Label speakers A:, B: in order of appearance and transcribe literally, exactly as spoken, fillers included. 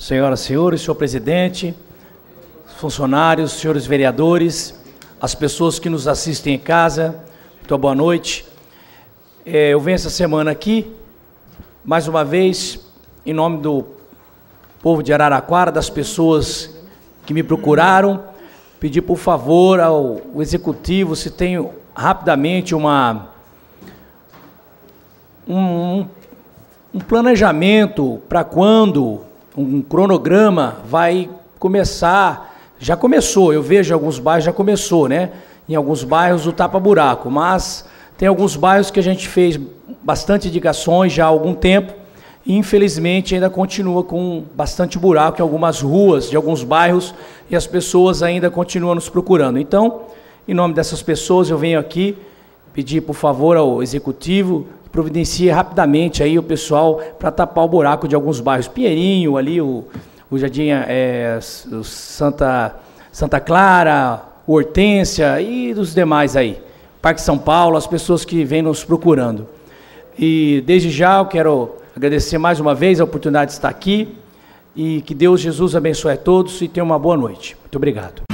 A: Senhoras e senhores, senhor presidente, funcionários, senhores vereadores, as pessoas que nos assistem em casa, muito boa noite. É, eu venho essa semana aqui, mais uma vez, em nome do povo de Araraquara, das pessoas que me procuraram, pedir por favor ao executivo se tem rapidamente uma, um, um planejamento para quando um cronograma vai começar. Já começou, eu vejo alguns bairros, já começou, né? Em alguns bairros o tapa-buraco, mas tem alguns bairros que a gente fez bastante indicações já há algum tempo e infelizmente ainda continua com bastante buraco em algumas ruas de alguns bairros e as pessoas ainda continuam nos procurando. Então, em nome dessas pessoas, eu venho aqui pedir, por favor, ao executivo que providencie rapidamente aí o pessoal para tapar o buraco de alguns bairros. Pinheirinho, ali, o, o Jardim é, o Santa, Santa Clara, o Hortência e dos demais aí. Parque São Paulo, as pessoas que vêm nos procurando. E desde já eu quero agradecer mais uma vez a oportunidade de estar aqui e que Deus Jesus abençoe a todos e tenha uma boa noite. Muito obrigado.